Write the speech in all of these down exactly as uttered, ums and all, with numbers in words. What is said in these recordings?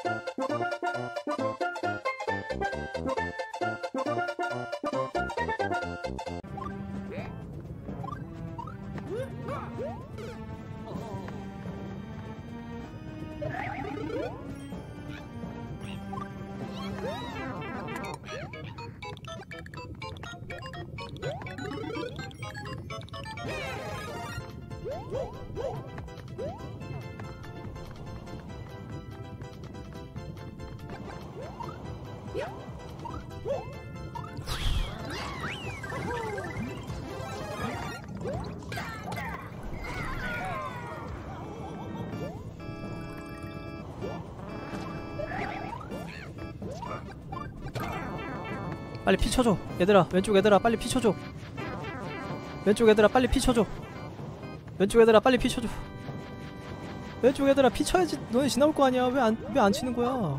빨리 피 쳐줘. 얘들아, 왼쪽 얘들아 빨리 피 쳐줘. 왼쪽 얘들아 빨리 피 쳐줘. 왼쪽 얘들아 빨리 피 쳐줘. 왼쪽 얘들아 피 쳐야지 너네 지나올 거 아니야. 왜 안 왜 안 치는 거야?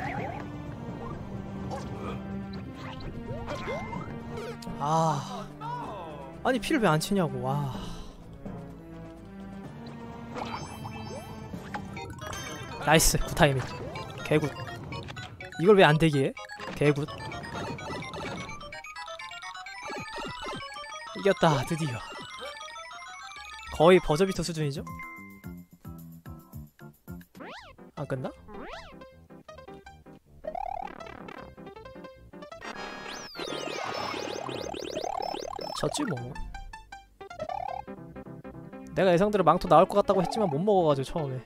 아, 아니 피를 왜 안 치냐고. 와. 나이스, 굿타이밍. 개굿. 이걸 왜 안 대기해? 개굿. 이겼다, 드디어. 거의 버저비터 수준이죠? 안 끝나? 졌지 뭐. 내가 예상대로 망토 나올 것 같다고 했지만 못 먹어가지고 처음에.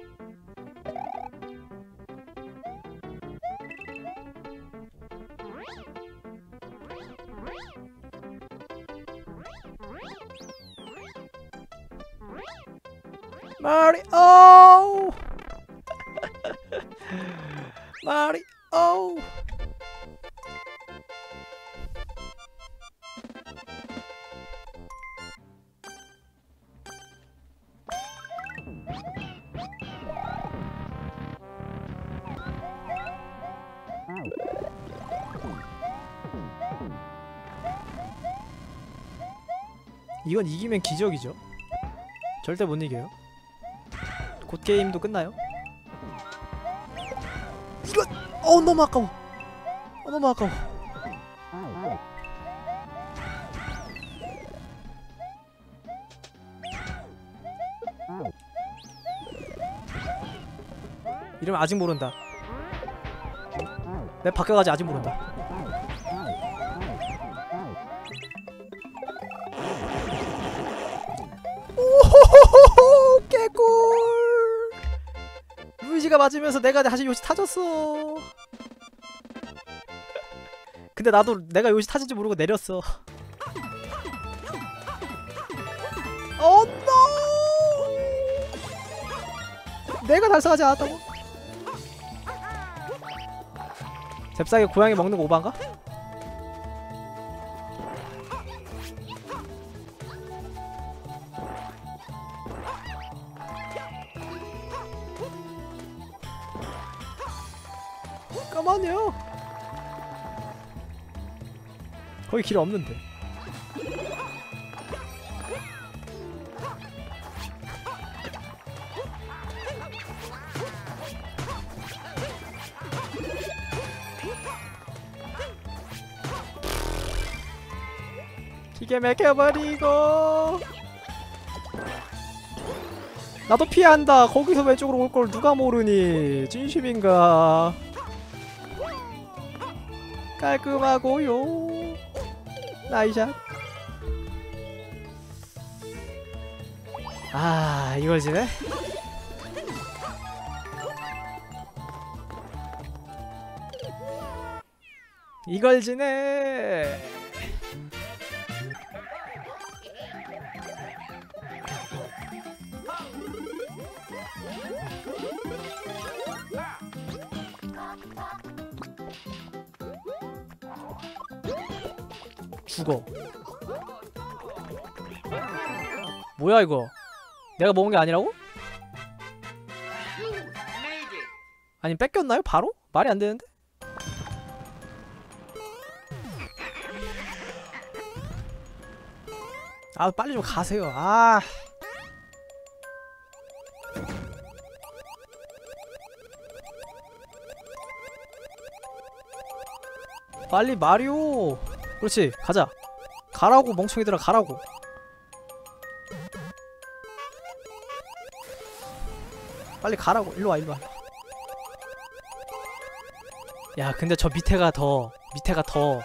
마리오! 마리오! 이건 이기면 기적이죠. 절대 못 이겨요. 곧 게임도 끝나요. 이건! 어 너무 아까워. 어 너무 아까워. 이러면 아직 모른다. 맵 바뀌어가지고 아직 모른다. 오호호호 개꿀. 루이지가 맞으면서 내가 다시 요시 타졌어. 근데 나도 내가 요시 타진지 모르고 내렸어. 어 노! 내가 달성하지 않았다고? 잽싸게 고양이 먹는 거 오반가? 까만해요. 거기 길 없는데. 기계 맥혀버리고. 나도 피한다. 거기서 왼쪽으로 올 걸 누가 모르니. 진심인가. 깔끔하고요. 나이샷. 아 이걸 지네? 이걸 지네. 죽어. 뭐야 이거? 내가 먹은 게 아니라고? 아니 뺏겼나요? 바로? 말이 안 되는데? 아 빨리 좀 가세요. 아 빨리 마리오. 그렇지, 가자. 가라고 멍청이들아, 가라고. 빨리 가라고. 일로와 일로와. 야 근데 저 밑에가 더 밑에가 더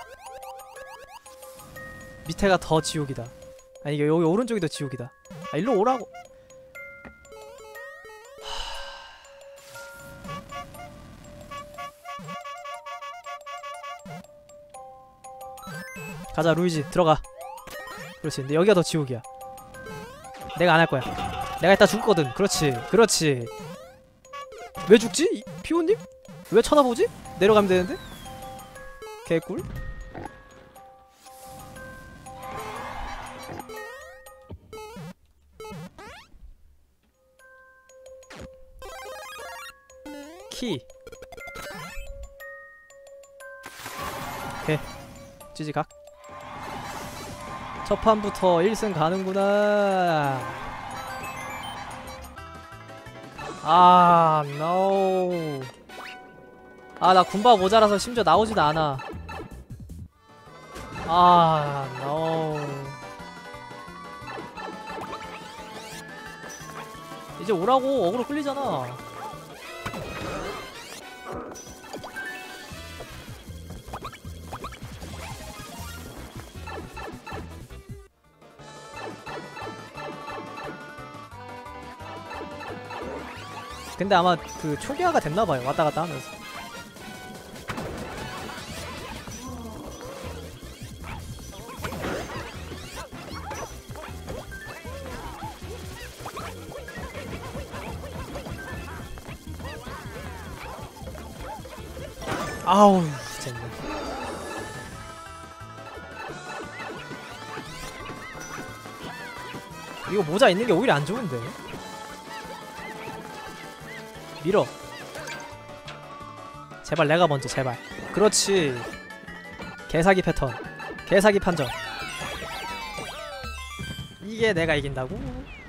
밑에가 더 지옥이다. 아니 이게 여기 오른쪽이 더 지옥이다. 아 일로 오라고. 가자 루이지 들어가. 그렇지. 근데 여기가 더 지옥이야. 내가 안 할 거야. 내가 이따 죽거든. 그렇지 그렇지. 왜 죽지? 이, 피오님? 왜 쳐다보지? 내려가면 되는데? 개꿀. 키. 오케이 찌지각. 첫 판부터 일 승 가는구나. 아 노. 아 나 군바 모자라서 심지어 나오지도 않아. 아 노. 이제 오라고. 어그로 끌리잖아. 근데 아마 그 초기화가 됐나봐요. 왔다갔다 하면서. 아우 진짜. 이거 모자 있는게 오히려 안 좋은데. 밀어. 제발 내가 먼저 제발. 그렇지. 개사기 패턴. 개사기 판정. 이게 내가 이긴다고?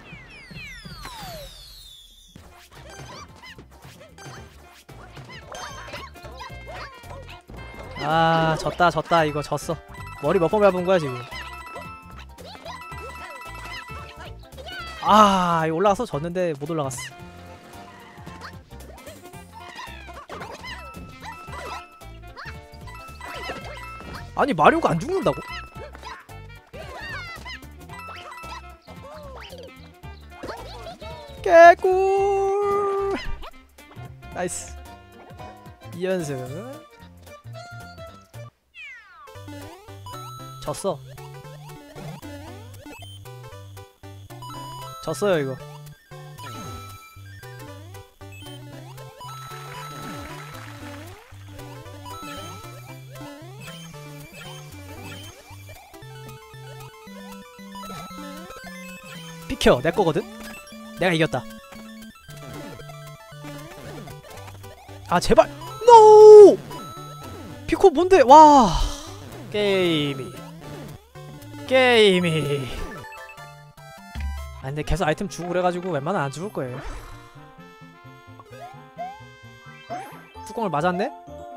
아 졌다 졌다. 이거 졌어. 머리 몇 번 밟은 거야 지금. 아 이거 올라가서 졌는데 못 올라갔어. 아니 마리오가 안 죽는다고? 개꿀. 나이스. 이 연승. 졌어. 졌어요 이거. 비켜. 내 거거든? 내가 이겼다. 아 제발. 노! 피코 뭔데? 와. 게임이. 게임이. 아 근데 계속 아이템 주고 그래가지고 웬만하면 안 죽을 거예요. 뚜껑을 맞았네?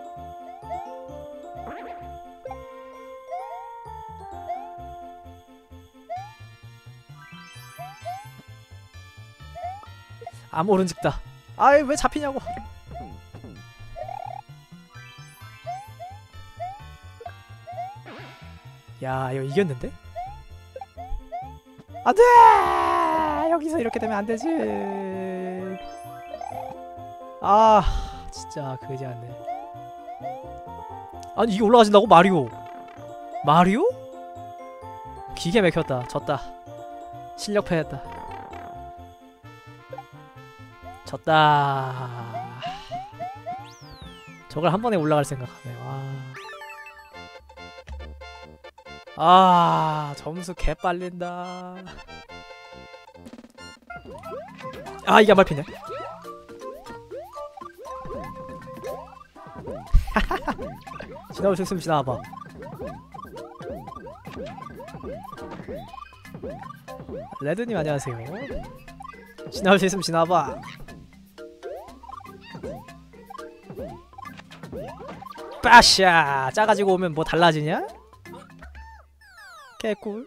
아 모른즉다. 아이 왜 잡히냐고. 야 이거 이겼는데? 안돼! 여기서 이렇게 되면 안되지. 아 진짜 그지 않네. 아니 이게 올라가진다고? 마리오. 마리오? 기계 막혔다. 졌다. 실력 패했다. 졌다. 저걸 한 번에 올라갈 생각하네. 와. 아 점수 개빨린다. 아 이게 안 밟히네. 지나올 수 있으면 지나와봐. 레드님 안녕하세요. 지나올 수 있으면 지나와봐. 빠샤! 짜가지고 오면 뭐 달라지냐? 개꿀.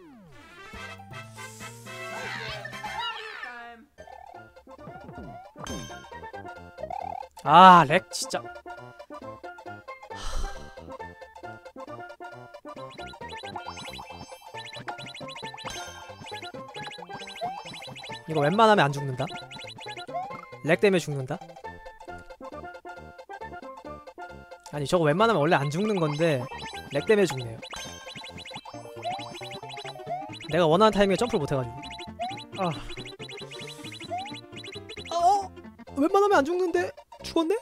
아, 렉 진짜. 이거 웬만하면 안 죽는다. 렉 때문에 죽는다. 아니 저거 웬만하면 원래 안 죽는 건데 렉 때문에 죽네요. 내가 원하는 타이밍에 점프를 못해가지고. 아, 어? 웬만하면 안 죽는데 죽었네?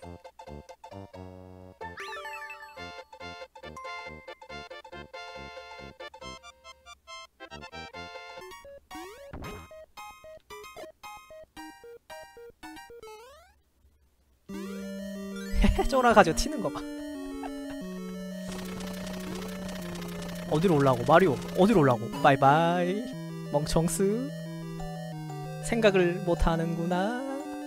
쫄아가지고 튀는 거 봐. 어디로 올라고? 마리오 어디로 올라고? 바이바이 멍청스. 생각을 못하는구나.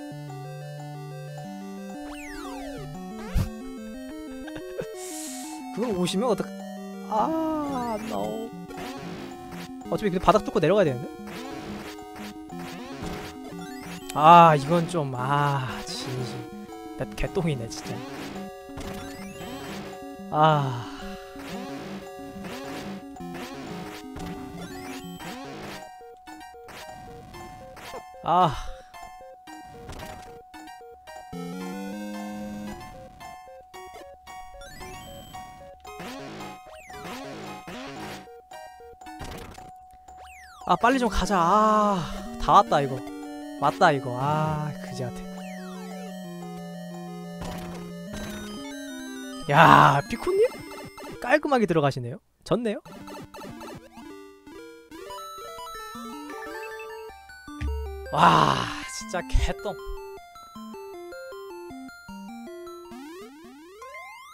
그걸 오시면 어떡... 아... no. 어차피 근데 바닥 뚫고 내려가야 되는데? 아 이건 좀... 아... 진심 맵 개똥이네 진짜. 아... 아... 아 빨리 좀 가자. 아... 다 왔다 이거. 왔다 이거. 아... 그지같아. 야, 피코님? 깔끔하게 들어가시네요? 졌네요? 와, 진짜 개똥.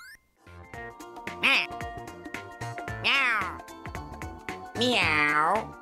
Meow.